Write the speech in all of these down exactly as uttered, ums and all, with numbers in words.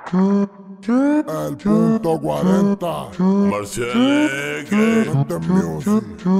El punto cuarenta. Marcianeque, Mente Music.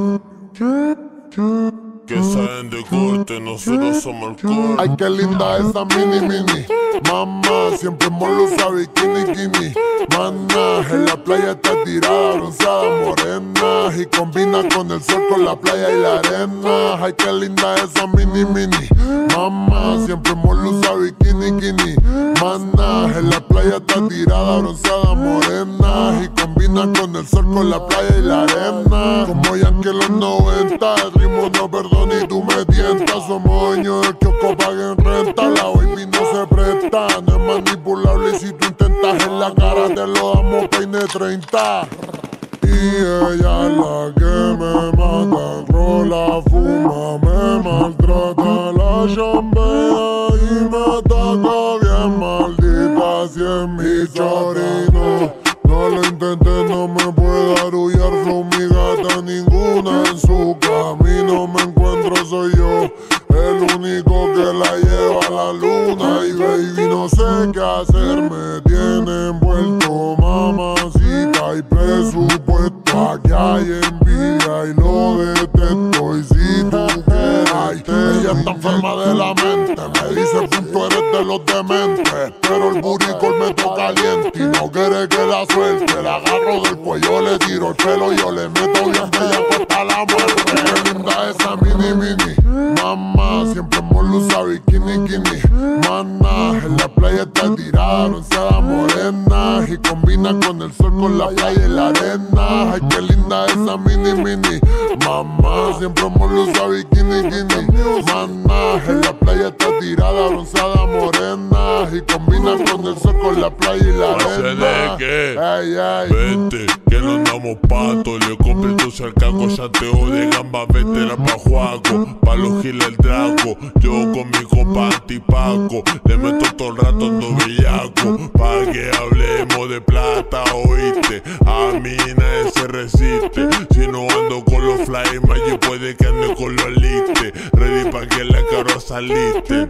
que saben de corte, nosotros somos el corte. Ay, qué linda esa mini mini. Mamá, siempre molo usa bikini kini. Mana, en la playa está tirada, bronceada, morena. Y combina con el sol, con la playa y la arena. Ay, qué linda esa mini mini. Mamá, siempre molo usa bikini kini. Mana, en la playa está tirada, bronceada, morena. Y combina con el sol, con la playa y la arena. Como ya que los noventa, el ritmo no perdona y tú me tientas. Somos dueños del kiosco, paguen renta. La baby no se presta, no es manipulable. Y si tú intentas en la cara te lo damos peine treinta. Y ella es la que me mata, rola, fuma, me maltrata, la chambea y me ataca bien maldita. Si es mi chorino, no lo intenté, no me puede arrullar. Flow mi gata, ninguna en su camino me encuentro, soy yo el único que la lleva a la luna. Y baby no sé qué hacer, me tiene envuelto, mamacita, y presupuesto. Aquí hay envidia y lo detesto. Y si tú quieres, ella está enferma de la mente. Me dice punto, eres de los dementes. Pero el buricol me toca caliente y no quiere que la suelte. La agarro del cuello, le tiro el pelo, yo le meto bien bella hasta la muerte. Qué linda esa mini mini. Mamá, siempre molo usa bikini kini. Mana, en la playa está tirada, bronceada, morena. Y combina con el sol, con la playa y la arena. Ay, qué linda esa mini mini. Mamá, siempre molo usa bikini kini. Mana, en la playa está tirada, bronceada, morena. Y combina con el sol, con la playa y la arena. Ey, ey. Vete, que no andamos pato. Le compré tu cercaco, chateo de gamba, vetera pa' juaco. Pa' los giles el draco, yo con mi compa antipaco. Le meto todo el rato ando bellaco, pa' que hablemos de plata, oíste. A mí nadie se resiste. Si no ando con los fly, Maggi puede que ande con los listes. Ready pa' que la caro saliste.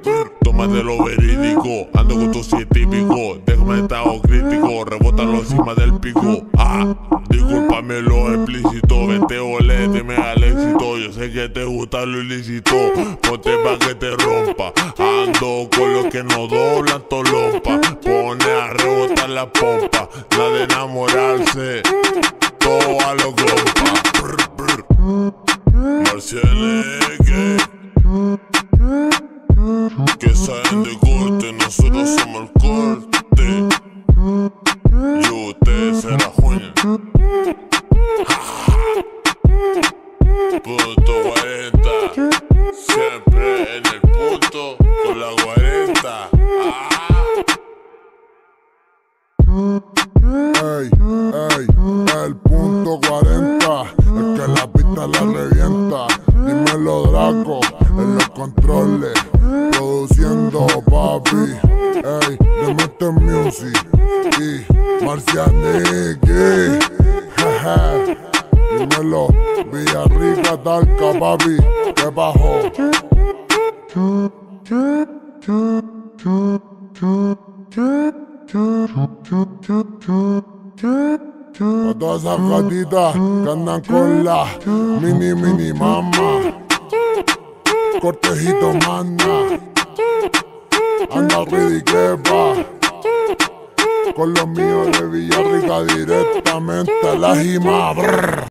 Tómate lo verídico, ando con tu científico. Déjame estado crítico, rebótalo encima del pico. Ah, discúlpame lo explícito. Vete ole, dime al éxito. Yo sé que te gusta lo ilícito. Ponte pa' que te rompa. Ando con los que no doblan tolompa. Pone a rebotar la pompa. La de enamorarse, todo a los compas. Marcianeque, que saben de corte, nosotros somos el corte. Y ustedes se la juegan. Punto cuarenta, siempre en el punto con la cuarenta. Ey, ey, el punto cuarenta, el que la pista la revienta. Dímelo Draco, en los controles, produciendo papi. Ey, de Mente Music y Marcianeque. Jeje, dímelo Villarrica, Talca, papi, ¿qué bajó? A todas esas gatitas que andan con la mini mini mama. Cortejito manda, anda ridiquepa. Con los míos de Villarrica directamente a la jima.